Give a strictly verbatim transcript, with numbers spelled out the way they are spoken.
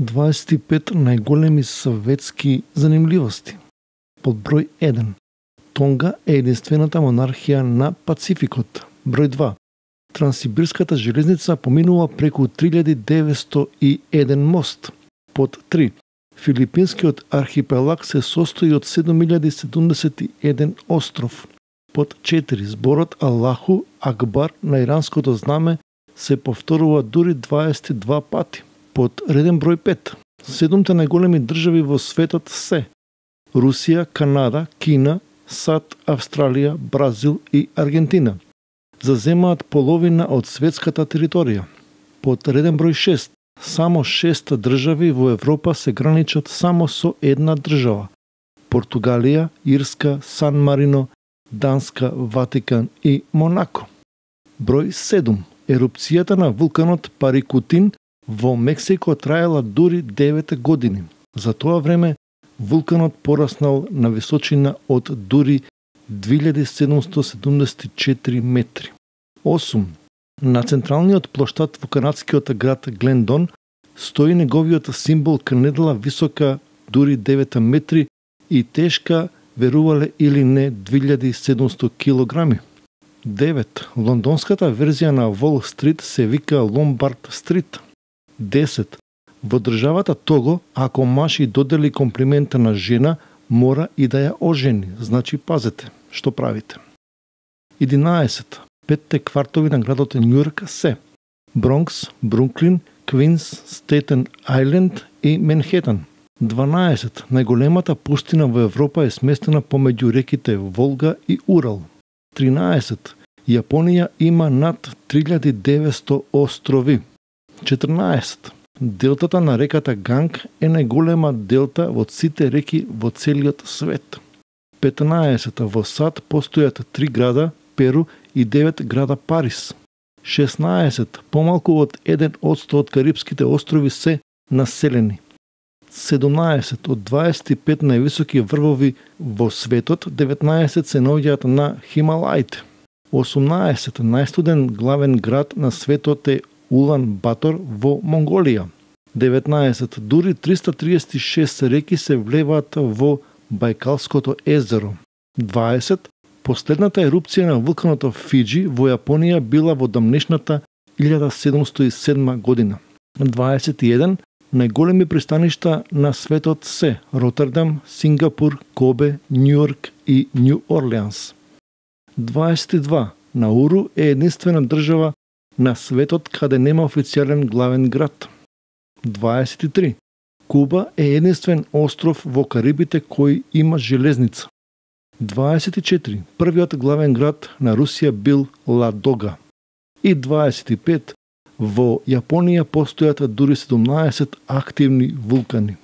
дваесет и пет најголеми светски занимливости. Под број еден. Тонга е единствената монархија на Пацификот. Број два. Транссибирската железница поминува преку три илјади деветсто и еден мост. Под три. Филипинскиот архипелаг се состои од седум илјади седумдесет и еден остров. Под четири. Зборот Аллаху Акбар на иранското знаме се повторува дури дваесет и два пати. Под реден број пет. Седумте најголеми држави во светот се Русија, Канада, Кина, САД, Австралија, Бразил и Аргентина. Заземаат половина од светската територија. Под реден број шест. Само шест држави во Европа се граничат само со една држава. Португалија, Ирска, Сан Марино, Данска, Ватикан и Монако. Број седум. Ерупцијата на вулканот Парикутин во Мексико траела дури девет години. За тоа време вулканот пораснал на височина од дури две илјади седумсто седумдесет и четири метри. осум. На централниот плоштад во канадскиот град Глендон стои неговиот символ канедла висока дури девет метри и тешка, верувале или не, две илјади седумсто килограми. девет. Лондонската верзија на Вол Стрит се вика Ломбард Стрит. десет. Во државата Того, ако маж и додели комплимента на жена, мора и да ја ожени. Значи, пазете што правите. единаесет. Петте квартови на градот Њујорк се Бронкс, Бруклин, Квинс, Стейтен Ајленд и Менхетан. дванаесет. Најголемата пустина во Европа е сместена помеѓу реките Волга и Урал. тринаесет. Јапонија има над три илјади деветсто острови. четрнаесет. Делтата на реката Ганг е најголема делта од сите реки во целиот свет. петнаесет. Во САД постојат три града, Перу и девет града Парис. шеснаесет. Помалку од еден одсто од Карипските острови се населени. седумнаесет. Од дваесет и пет највисоки врвови во светот, деветнаесет се наоѓаат на Хималаите. осумнаесет. Најстуден главен град на светот е Улан Батор во Монголија. деветнаесет. Дури триста триесет и шест реки се влеваат во Бајкалското езеро. дваесет. Последната ерупција на вулканот Фиџи во Јапонија била во дамнешната илјада седумсто и седма година. дваесет и еден. Најголеми пристаништа на светот се Ротердам, Сингапур, Кобе, Њујорк и Њу Орлеанс. дваесет и два. Науру е единствена држава на светот каде нема официјален главен град. дваесет и три. Куба е единствен остров во Карибите кој има железница. дваесет и четири. Првиот главен град на Русија бил Ладога. И дваесет и пет. Во Јапонија постојат дури седумнаесет активни вулкани.